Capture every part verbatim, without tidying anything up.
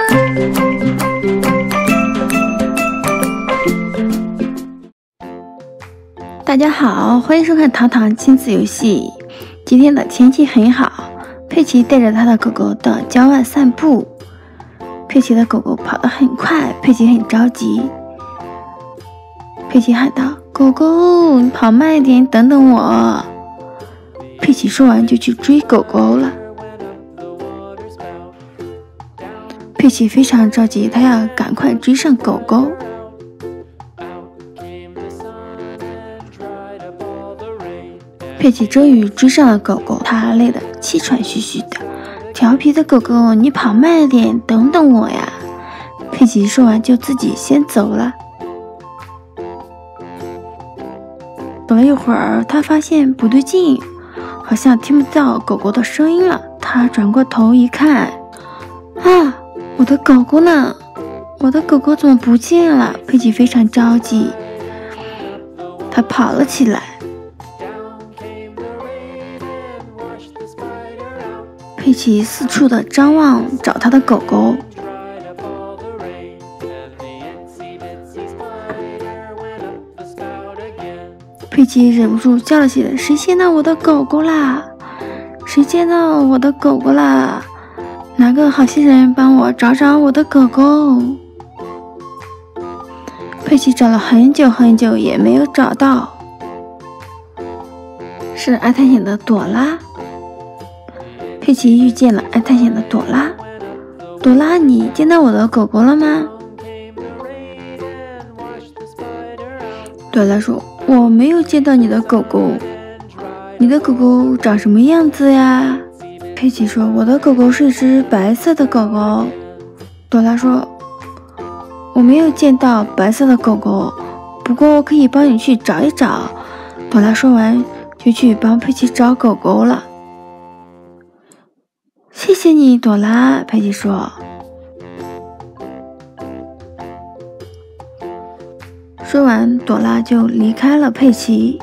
大家好，欢迎收看糖糖亲子游戏。今天的天气很好，佩奇带着他的狗狗到郊外散步。佩奇的狗狗跑得很快，佩奇很着急。佩奇喊道：“狗狗，你跑慢一点，等等我。”佩奇说完就去追狗狗了。佩奇非常着急，他要赶快追上狗狗。佩奇终于追上了狗狗，他累得气喘吁吁的。调皮的狗狗，你跑慢一点，等等我呀！佩奇说完就自己先走了。走了一会儿，他发现不对劲，好像听不到狗狗的声音了。他转过头一看，啊，我的狗狗呢？我的狗狗怎么不见了？佩奇非常着急，他跑了起来。佩奇四处的张望，找他的狗狗。佩奇忍不住叫了起来：“谁见到我的狗狗啦？谁见到我的狗狗啦？哪个好心人帮我找找我的狗狗？”佩奇找了很久很久也没有找到，是爱探险的朵拉。佩奇遇见了爱探险的朵拉。朵拉，你见到我的狗狗了吗？朵拉说：“我没有见到你的狗狗。你的狗狗长什么样子呀？”佩奇说：“我的狗狗是一只白色的狗狗。”朵拉说：“我没有见到白色的狗狗，不过我可以帮你去找一找。”朵拉说完就去帮佩奇找狗狗了。谢谢你，朵拉，佩奇说。说完，朵拉就离开了佩奇。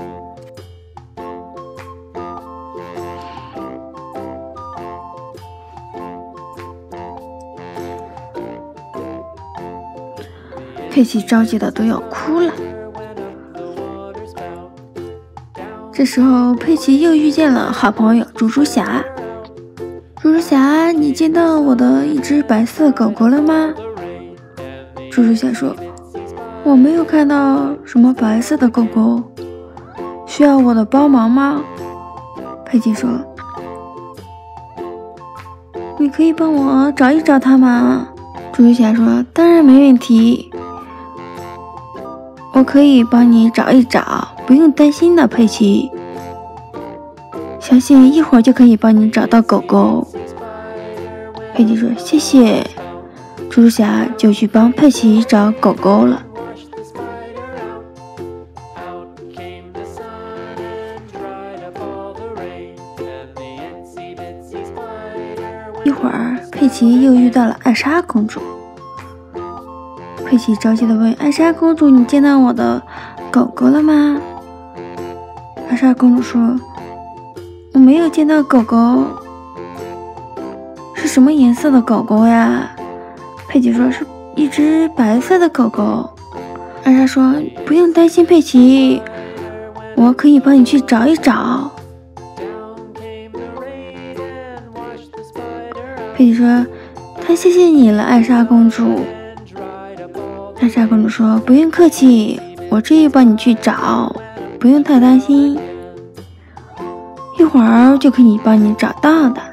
佩奇着急的都要哭了。这时候，佩奇又遇见了好朋友猪猪侠。猪猪侠，你见到我的一只白色狗狗了吗？猪猪侠说：“我没有看到什么白色的狗狗，需要我的帮忙吗？”佩奇说：“你可以帮我找一找它吗？”猪猪侠说：“当然没问题，我可以帮你找一找，不用担心的，佩奇。相信一会儿就可以帮你找到狗狗。”佩奇说：“谢谢。”猪猪侠就去帮佩奇找狗狗了。一会儿，佩奇又遇到了艾莎公主。佩奇着急地问：“艾莎公主，你见到我的狗狗了吗？”艾莎公主说：“我没有见到狗狗。是什么颜色的狗狗呀？”佩奇说：“是一只白色的狗狗。”艾莎说：“不用担心，佩奇，我可以帮你去找一找。”佩奇说：“太谢谢你了，艾莎公主。”艾莎公主说：“不用客气，我这就帮你去找，不用太担心，一会儿就可以帮你找到的。”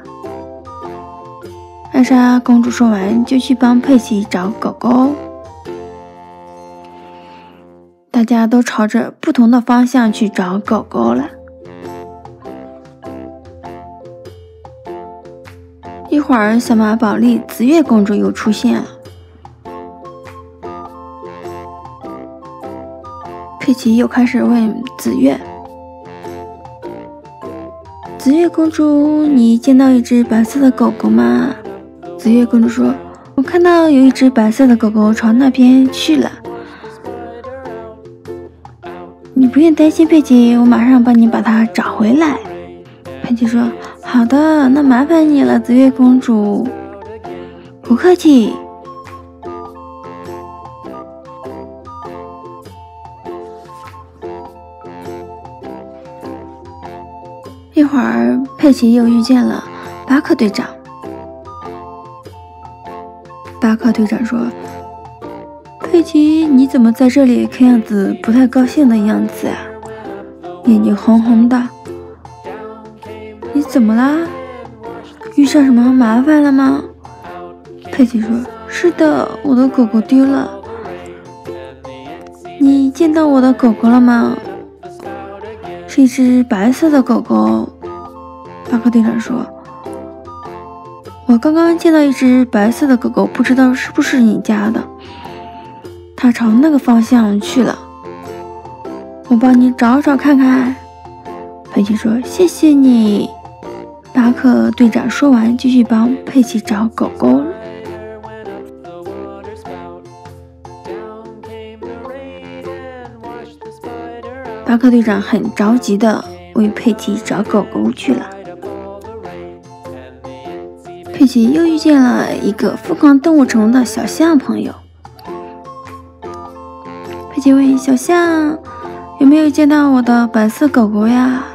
艾莎公主说完就去帮佩奇找狗狗。大家都朝着不同的方向去找狗狗了。一会儿，小马宝莉紫月公主又出现了。佩奇又开始问紫月：“紫月公主，你见到一只白色的狗狗吗？”紫月公主说：“我看到有一只白色的狗狗朝那边去了。”你不用担心，佩奇，我马上帮你把它找回来。佩奇说：“好的，那麻烦你了，紫月公主。”不客气。 佩奇又遇见了巴克队长。巴克队长说：“佩奇，你怎么在这里？看样子不太高兴的样子呀，眼睛红红的。你怎么啦？遇上什么麻烦了吗？”佩奇说：“是的，我的狗狗丢了。你见到我的狗狗了吗？是一只白色的狗狗。”巴克队长说：“我刚刚见到一只白色的狗狗，不知道是不是你家的。它朝那个方向去了，我帮你找找看看。”佩奇说：“谢谢你。”巴克队长说完，继续帮佩奇找狗狗。巴克队长很着急地为佩奇找狗狗去了。佩奇又遇见了一个疯狂动物城的小象朋友。佩奇问小象：“有没有见到我的白色狗狗呀？”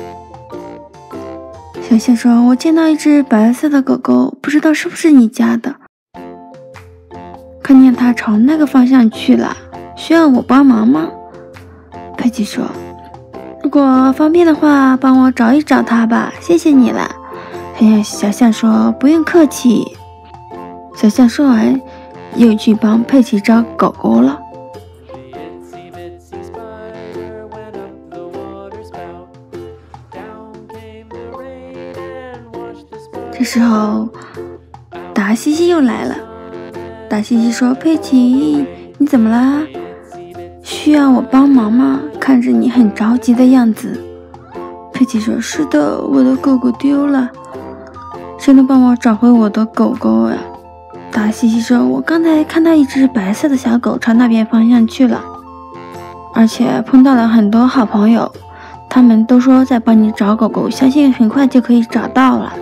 小象说：“我见到一只白色的狗狗，不知道是不是你家的。看见它朝那个方向去了，需要我帮忙吗？”佩奇说：“如果方便的话，帮我找一找它吧，谢谢你了。”小象说：“不用客气。”小象说完，又去帮佩奇找狗狗了。这时候，达西西又来了。达西西说：“佩奇，你怎么啦？需要我帮忙吗？看着你很着急的样子。”佩奇说：“是的，我的狗狗丢了。谁能帮我找回我的狗狗呀？”达西西说：“我刚才看到一只白色的小狗朝那边方向去了，而且碰到了很多好朋友，他们都说在帮你找狗狗，相信很快就可以找到了。”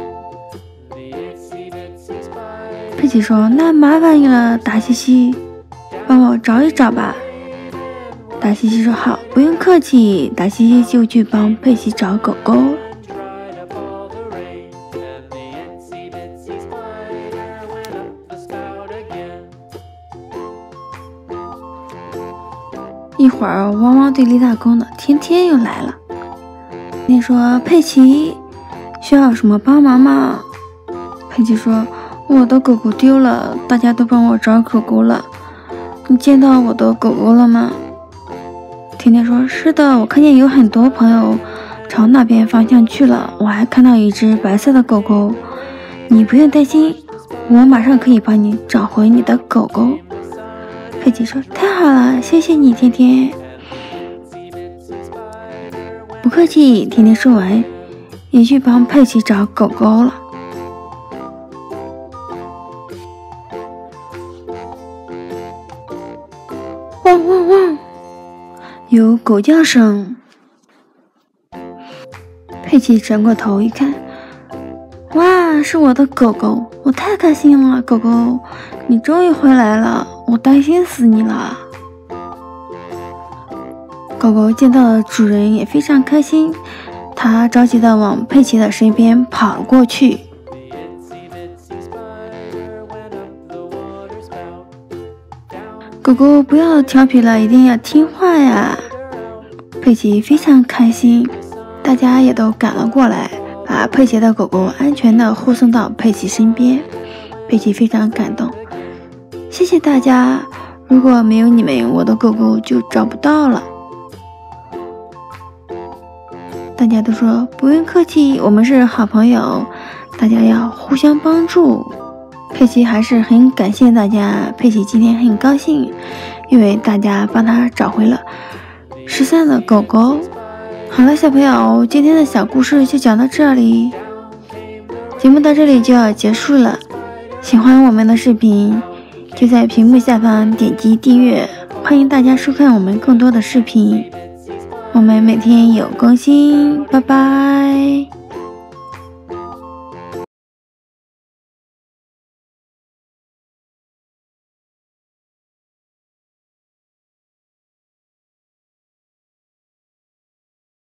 佩奇说：“那麻烦你了，达西西，帮我找一找吧。”达西西说：“好，不用客气。”达西西就去帮佩奇找狗狗。一会儿，汪汪队立大功的天天又来了。天天说：“佩奇，需要什么帮忙吗？”佩奇说：“我的狗狗丢了，大家都帮我找狗狗了。你见到我的狗狗了吗？”天天说：“是的，我看见有很多朋友朝那边方向去了，我还看到一只白色的狗狗。你不用担心，我马上可以帮你找回你的狗狗。”佩奇说：“太好了，谢谢你，天天。”不客气。天天说完，也去帮佩奇找狗狗了。汪汪汪！有狗叫声。佩奇转过头一看，哇，是我的狗狗！我太开心了，狗狗，你终于回来了，我担心死你了。狗狗见到了主人也非常开心，它着急地往佩奇的身边跑了过去。狗狗不要调皮了，一定要听话呀！佩奇非常开心，大家也都赶了过来，把佩奇的狗狗安全地护送到佩奇身边。佩奇非常感动，谢谢大家，如果没有你们，我的狗狗就找不到了。大家都说不用客气，我们是好朋友，大家要互相帮助。佩奇还是很感谢大家，佩奇今天很高兴，因为大家帮他找回了失散的狗狗。好了，小朋友，今天的小故事就讲到这里，节目到这里就要结束了。喜欢我们的视频，就在屏幕下方点击订阅，欢迎大家收看我们更多的视频。我们每天有更新，拜拜。